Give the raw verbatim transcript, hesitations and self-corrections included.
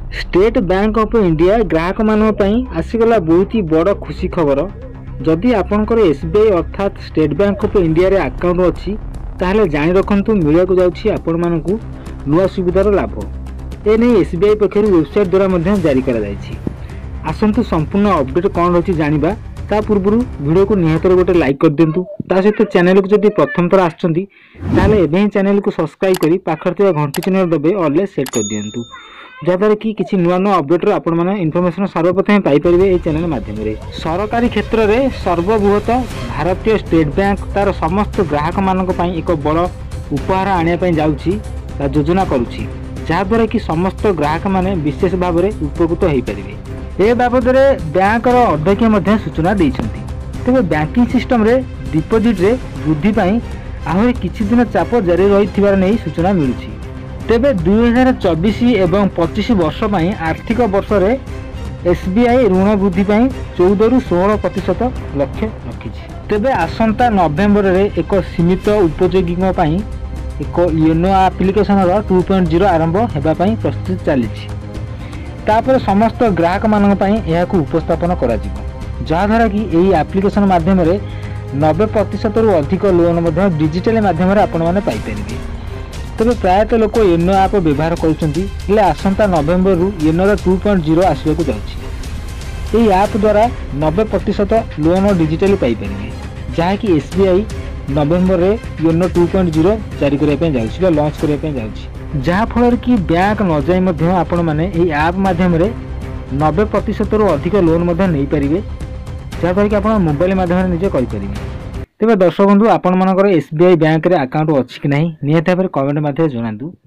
State Bank of India ग्राहक मानक पई आसीगला बहुत ही बड़ खुशी खबर। जदि आपनकर एसबीआई अर्थात स्टेट बैंक ऑफ इंडिया रे अकाउंट अच्छी ताहले जानि रखंतु मिलिया को जाउछि आपण मानकु नुआ सुविधार लाभ। ए नै एसबीआई पक्षरु वेबसाइट द्वारा मध्य जारी करा जायछि। आसंतु संपूर्ण अपडेट कोन रहछि जानिबा ता पूर्वरु वीडियो को निहातर गोटे लाइक कर दिंतु। ता सहित चैनल को जदि प्रथम थर आछंती ताहले एबे ही चैनल को सब्सक्राइब करी पाखर थिबा घंटी चिन्ह दबे ऑल सेट कर दियंतु, जहाद्वारा कि किसी नुआ नुआ अपडेट आपण माने इनफॉरमेशन सर्वप्रथम पाई परिबे ए चैनल माध्यम रे। सरकारी क्षेत्र रे सर्वबृहत भारतीय स्टेट बैंक तार समस्त ग्राहक मानक पई एक बड़ उपहार आनिया पई जाउछि ता योजना करूछि, जहाद्वारा कि समस्त ग्राहक माने विशेष भाव में उपकृत हो पारे। ए बाबद बैंक अध्यक्ष मध्य सूचना देइछंती। तेबे बैंकिंग सिस्टम रे डिपोजिट रे वृद्धि पई आहरी किछि दिन चाप जारी रहिथिबार नै सूचना मिलुछि। तेबे दुई हजार चौबीस एवं पच्चीस वर्ष पई आर्थिक वर्ष रे एसबीआई ऋण वृद्धि पई चौदह रु सोलह प्रतिशत लक्ष्य रखिछि। तेबे आसंता नवेम्बर रे एक सीमित उपयोगी पई एक योनो एप्लिकेशन रो टू पॉइंट ज़ीरो आरंभ हेबा पई प्रस्तुति चलीछि। तापर समस्त ग्राहक मानक पई एहाकु उपस्थापन करा जिवो, जहा द्वारा कि एही एप्लिकेशन माध्यम रे नब्बे प्रतिशत रु अधिक लोन मध्य डिजिटल माध्यम रे आपण माने पाई परिबे। तबे प्रायतः लोक योनो ऐप व्यवहार करुछंती, हेले आसंता नवेम्बर रु योनो टू पॉइंट ज़ीरो आसीबाकु जाउछि। एही ऐप द्वारा नब्बे प्रतिशत लोन डिजिटली पाई परिबे, जहा कि एसबीआई नवेम्बर रे योनो टू पॉइंट ज़ीरो जारी करिया पे जाउछि बा लॉन्च करिया पे जाउछि, जहा फल कि बैंक न जाय मध्य आपण माने एही ऐप माध्यम रे नब्बे प्रतिशत रु अधिक लोन मध्य नै परिबे, जहा कि आपण मोबाइल माध्यम रे निजे करि परिबे। तेबे दर्शक बंधु आपण मानकर एसबीआई बैंक रे अकाउंट अछि कि नहीं निहत भाबरे कमेंट माध्यम जणांतु।